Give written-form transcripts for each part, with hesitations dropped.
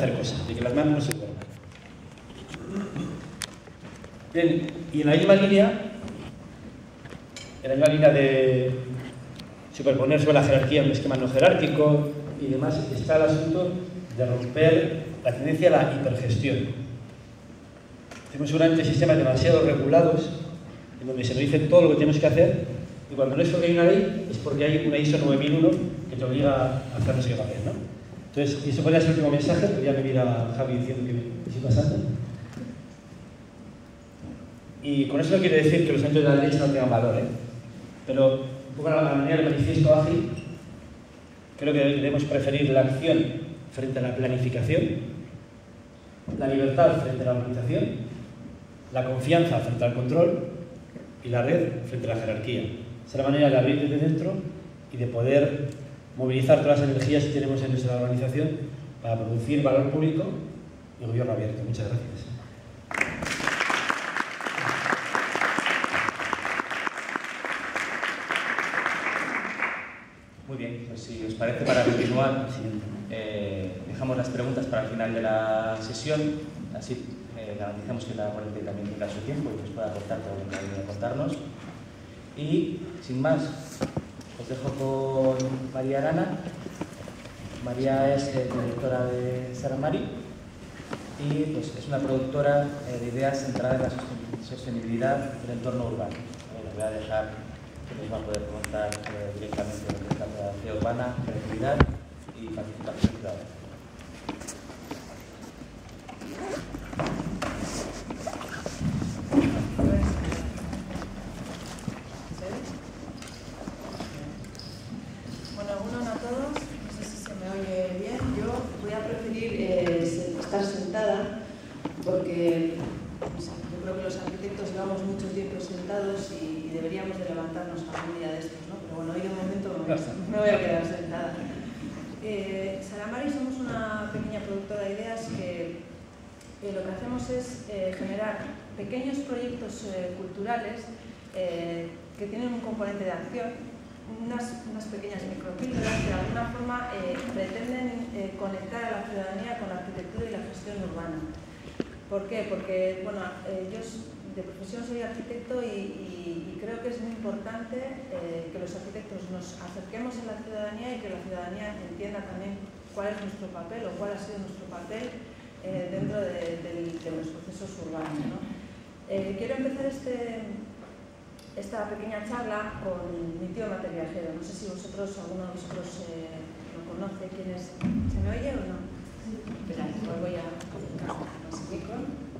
hacer cosas, de que las manos no se duerman. Bien, y en la misma línea de superponer sobre la jerarquía un esquema no jerárquico y demás, está el asunto de romper la tendencia a la hipergestión. Tenemos seguramente sistemas demasiado regulados en donde se nos dice todo lo que tenemos que hacer, y cuando no es porque hay una ley, es porque hay una ISO 9001 que te obliga a hacer no sé qué papel, ¿no? Entonces, y eso podría ser el último mensaje, pero ya me mira Javi diciendo que me estoy pasando. Y con eso no quiere decir que los elementos de la derecha no tengan valor, ¿eh? Pero un poco a la manera del manifiesto ágil, creo que debemos preferir la acción frente a la planificación, la libertad frente a la organización, la confianza frente al control y la red frente a la jerarquía. Esa es la manera de abrir desde dentro y de poder movilizar todas las energías que tenemos en nuestra organización para producir valor público y gobierno abierto. Muchas gracias. Muy bien, pues si os parece, para continuar, dejamos las preguntas para el final de la sesión, así garantizamos que cada ponente también tenga su tiempo y nos pueda aportar todo lo que ha venido a contarnos. Y, sin más, os dejo con María Arana. María es directora de Saramari y pues, es una productora de ideas centrada en la sostenibilidad del entorno urbano. Les voy a dejar que nos va a poder comentar directamente lo que es la pedagogía urbana, creatividad y participación ciudadana. Bueno, a todos, no sé si se me oye bien. Yo voy a preferir estar sentada porque no sé, yo creo que los arquitectos llevamos mucho tiempo sentados y deberíamos de levantarnos algún día de estos, ¿no? Pero bueno, hoy de momento me voy a quedar sentada. Saramari somos una pequeña productora de ideas que lo que hacemos es generar pequeños proyectos culturales que tienen un componente de acción, unas pequeñas micropíldoras que de alguna forma pretenden conectar a la ciudadanía con la arquitectura y la gestión urbana. ¿Por qué? Porque bueno, yo de profesión soy arquitecto y creo que es muy importante que los arquitectos nos acerquemos a la ciudadanía y que la ciudadanía entienda también cuál es nuestro papel o cuál ha sido nuestro papel dentro de los procesos urbanos, ¿no? Quiero empezar esta pequeña charla con mi tío Mate Viajero. No sé si alguno de vosotros lo conoce. ¿Quién es? ¿Se me oye o no? Espera, pues voy a más el micro.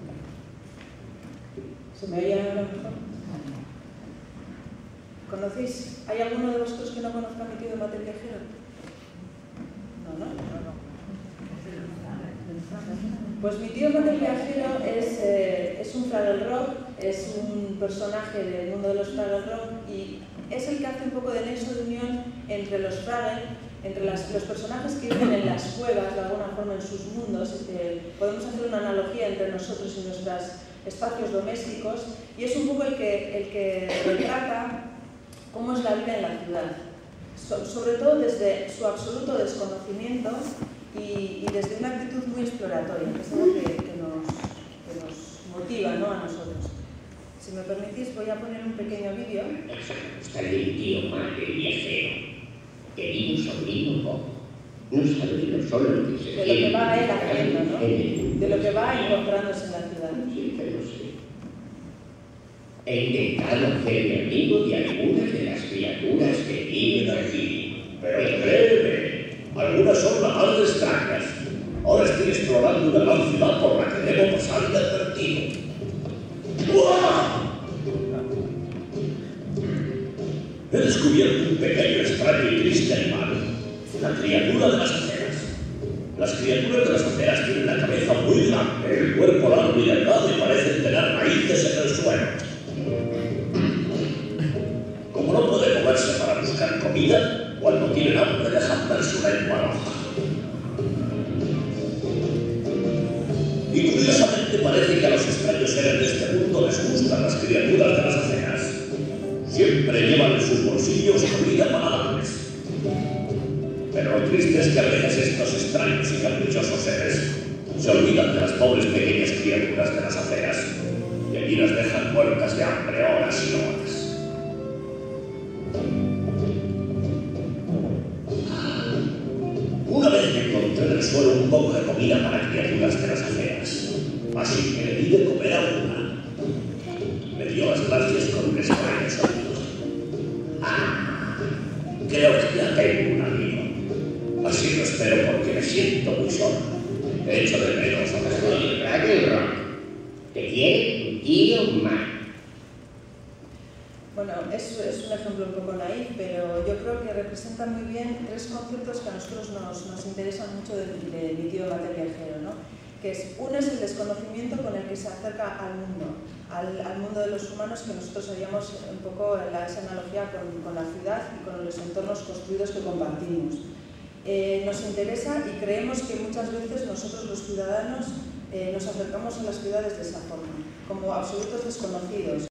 ¿Se me oye a lo mejor? ¿Conocéis? ¿Hay alguno de vosotros que no conozca a mi tío Mate Viajero? No. Pues mi tío Mate Viajero es un Fraggle Rock, es un personaje del mundo de los Fraggle Rock y es el que hace un poco de nexo de unión entre los Fraggle, entre los personajes que viven en las cuevas, de alguna forma en sus mundos. Podemos hacer una analogía entre nosotros y nuestros espacios domésticos y es un poco el que retrata cómo es la vida en la ciudad, sobre todo desde su absoluto desconocimiento y desde una actitud muy exploratoria, que es algo que nos motiva, ¿no?, a nosotros. Si me permitís, voy a poner un pequeño vídeo. Eso me gusta del tío Mate Viajero. Querido sobrino Bob, no sabe lo solo que se de lo que va él haciendo, ¿no? De lo que va encontrándose en la ciudad. Sí, que lo sé. He intentado hacerme amigo de algunas de las criaturas que viven aquí. Pero créeme, algunas son más extrañas. Ahora estoy explorando una gran ciudad por la que debo pasar inadvertido. ¡Uah! He descubierto un pequeño, extraño y triste animal, la criatura de las aceras. Las criaturas de las aceras tienen la cabeza muy grande, el cuerpo largo y delgado y parecen tener raíces en el suelo. Como no puede moverse para buscar comida, cuando tienen hambre dejan ver su lengua roja. Y curiosamente parece que a los extraños seres de este mundo les gustan las criaturas de las aceras. Siempre llevan en sus bolsillos comida para darles. Pero lo triste es que a veces estos extraños y caprichosos seres Se olvidan de las pobres pequeñas criaturas de las aceras y allí las dejan muertas de hambre horas y horas. Una vez me encontré en el suelo un poco de comida para criaturas de las aceras, así que le di de comer a una. Me dio las gracias con un extraño sonido. Creo que ya tengo un amigo. Así lo espero porque me siento muy solo. Echo de menos a los Oye, Rayo Rock, te quiere un tío más. Bueno, es un ejemplo un poco naif, pero yo creo que representa muy bien tres conceptos que a nosotros nos interesan mucho del mi tío Mateo Viajero, ¿no? Que es, uno es el desconocimiento con el que se acerca al mundo de los humanos, que nosotros haríamos un poco esa analogía con la ciudad y con los entornos construidos que compartimos. Nos interesa y creemos que muchas veces nosotros los ciudadanos nos acercamos a las ciudades de esa forma, como absolutos desconocidos.